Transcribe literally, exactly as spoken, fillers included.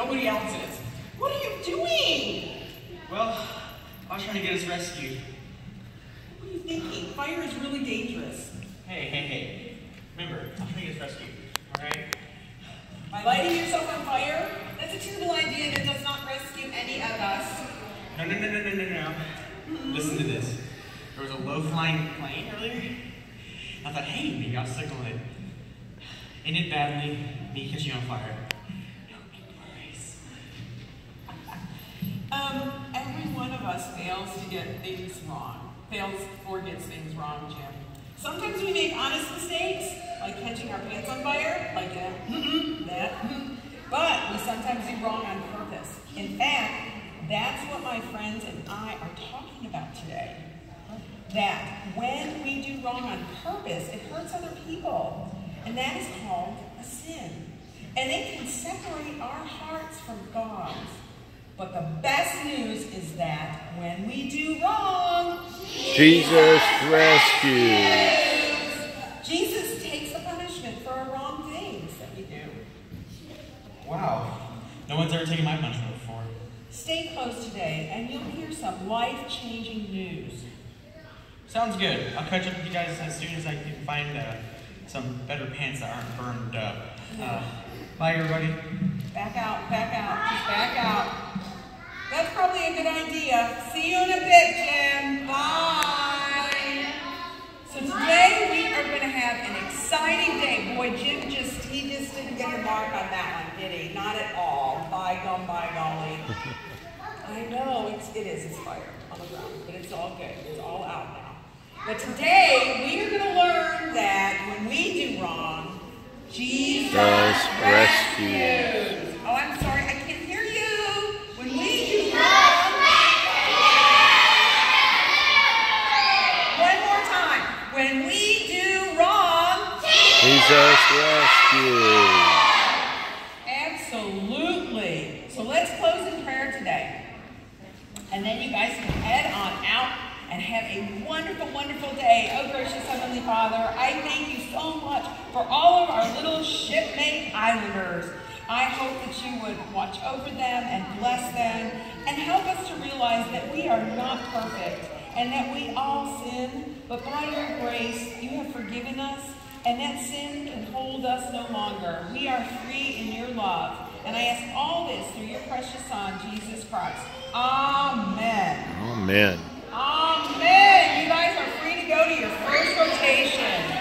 nobody else is. What are you doing? Well, I was trying to get us rescued. What are you thinking? Fire is really dangerous. Hey, hey, hey. Remember, I'm trying to get us rescued, alright? By lighting yourself on fire, that's a terrible idea and it does not rescue any of us. No, no, no, no, no, no, no. Mm-hmm. Listen to this. There was a low-flying plane earlier. I thought, hey, maybe I'll signal it. Ended badly, me catching on fire. No worries. Um, every one of us fails to get things wrong. Fails or gets things wrong, Jim. Sometimes we make honest mistakes, like catching our pants on fire, like that, mm-mm, that, mm. But we sometimes do wrong on purpose. In fact, that's what my friends and I are talking about today. That when we do wrong on purpose, it hurts other people. And that is called a sin. And it can separate our hearts from God's. But the best news is that when we do wrong, Jesus rescues. Jesus takes the punishment for our wrong things that we do. Wow. No one's ever taken my punishment before. Stay close today and you'll hear some life-changing news. Sounds good. I'll catch up with you guys as soon as I can find uh, some better pants that aren't burned up. Uh, bye, everybody. Back out, back out, just back out. That's probably a good idea. See you in a bit, Jim. Bye. So today we are going to have an exciting day. Boy, Jim just, he just didn't get the mark on that one, did he? Not at all. By gum, by golly. I know, it's, it is, it's fire on the ground, but it's all good. It's all out now. But today we are going to learn that when we do wrong, Jesus rescues. rescues. Oh, I'm sorry, I can't hear you. When we do wrong, one more time. When we do wrong, Jesus rescues. Absolutely. So let's close in prayer today. And then you guys can head on out and have a wonderful, wonderful day. Oh, gracious Heavenly Father, I thank you so much for all of our little shipmate islanders. I hope that you would watch over them and bless them and help us to realize that we are not perfect and that we all sin, but by your grace, you have forgiven us, and that sin can hold us no longer. We are free in your love. And I ask all this through your precious Son, Jesus Christ. Amen. Amen. Amen. You guys are free to go to your first rotation.